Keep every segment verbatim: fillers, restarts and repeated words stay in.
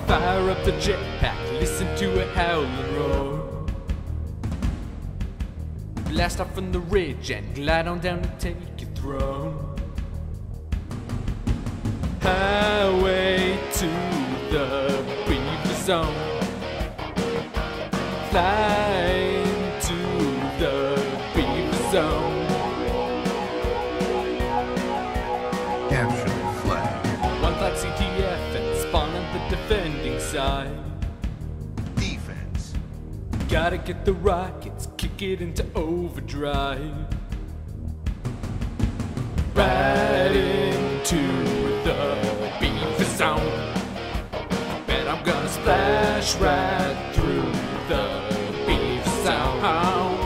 Fire up the jetpack, listen to it howl and roar. Blast off from the ridge and glide on down to take your throne. Highway to the beaver zone. Fly to the beaver zone. Capture the flag. One flag C T F and spawn on the defending side. Defense. Gotta get the rockets, kick it into overdrive. Right into the beaver zone. Bet I'm gonna splash right through the beaver zone.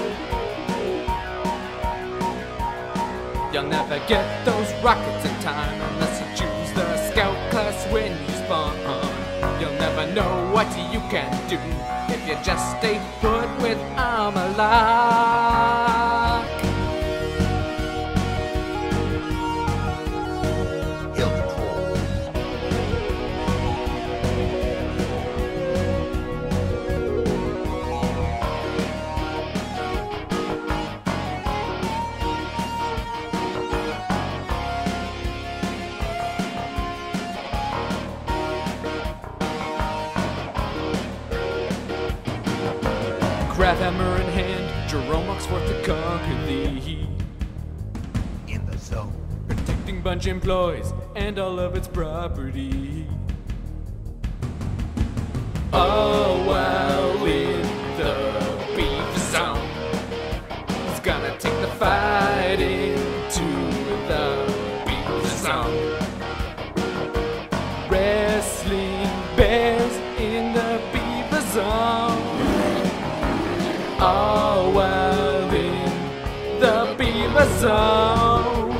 You'll never get those rockets in time unless you choose the scout class when you spawn. You'll never know what you can do if you just stay put with armor lock. Hill control. Craft hammer in hand, Jerome walks forth to conquer thee. In the zone. Protecting Bunch employees and all of its property. All while in the beaver zone. It's gonna take the fight into the beaver zone. Wrestling bears in the beaver zone. All while in the beaver zone.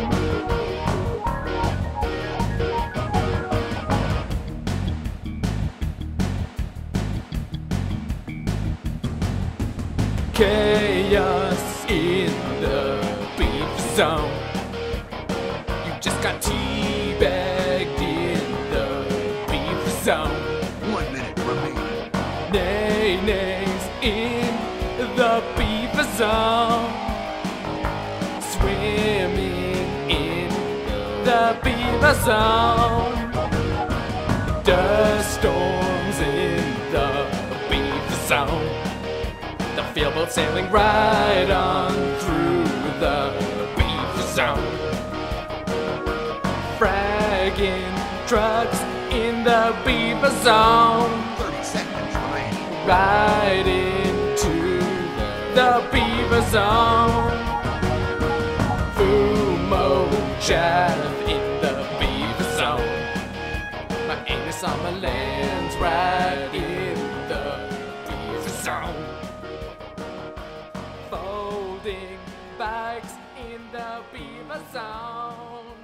Chaos in the beaver zone. You just got teabagged in the beaver zone. One minute remaining. Nay, nays in the beaver zone. Swimming in the beaver zone. Dust storms in the beaver zone. The feelboat sailing right on through the beaver zone. Fragging trucks in the beaver zone. Thirty seconds remaining. Right into the beaver zone. Fumo jive in the beaver zone. My anus on my lands right in the beaver zone. Folding bikes in the beaver zone.